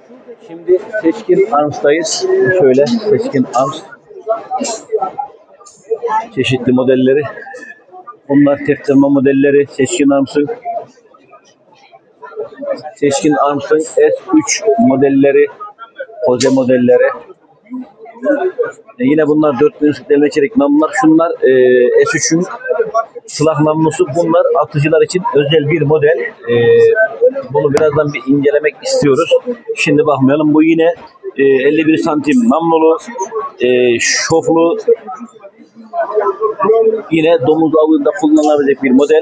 Şimdi Seçkin Arms'tayız. Şöyle Seçkin Arms. Çeşitli modelleri. Bunlar teptirme modelleri. Seçkin Arms'ın S3 modelleri. Koze modelleri. Yine bunlar 4000 sıklarına çelik namlular. Şunlar S3'ün silah namlusu. Bunlar atıcılar için özel bir model. Bunu birazdan bir incelemek istiyoruz. Şimdi bakmayalım. Bu yine 51 santim namlulu, şoflu, yine domuz avında kullanılabilecek bir model.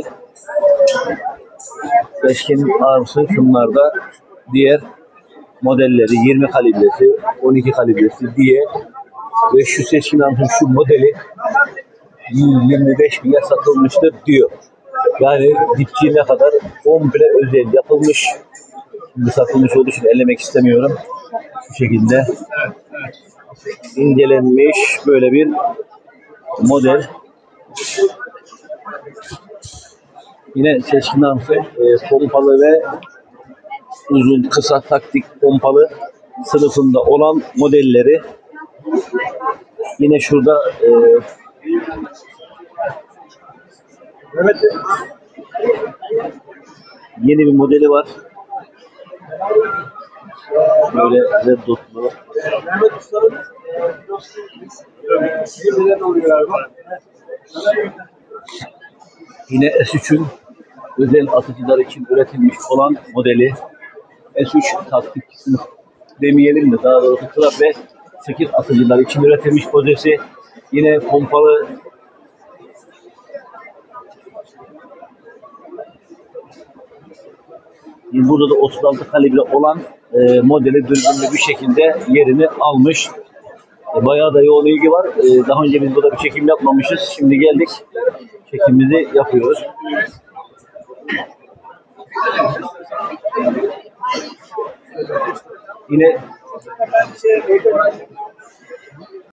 Seçkin Arms'ın şunlar da diğer modelleri 20 kalibresi, 12 kalibresi diye ve şu Seçkin Arms'ın şu modeli 25.000'e satılmıştır diyor. Yani dipçiğine kadar komple özel yapılmış. Şimdi satılmış olduğu için ellemek istemiyorum. Bu şekilde incelenmiş böyle bir model. Yine Seçkin Arms'ın pompalı ve uzun kısa taktik pompalı sınıfında olan modelleri. Yine şurada yeni bir modeli var. Böyle red dotlu. Yine S3'ün özel atıcılar için üretilmiş olan modeli. S3 taktik sınıf demeyelim de daha doğrusu kısa ve sıkır atıcılar için üretilmiş modeli. Yine pompalı burada da 36 kalibre olan modeli düzgün bir şekilde yerini almış. Bayağı da yoğun ilgi var. Daha önce biz burada bir çekim yapmamışız. Şimdi geldik. Çekimimizi yapıyoruz. Yine